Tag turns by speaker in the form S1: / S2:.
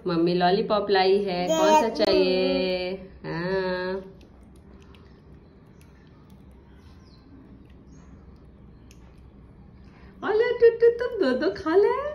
S1: Mummy lollipop लाई है, कौन सा चाहिए? हाँ अरे टुट्टू तुम दो खा ले।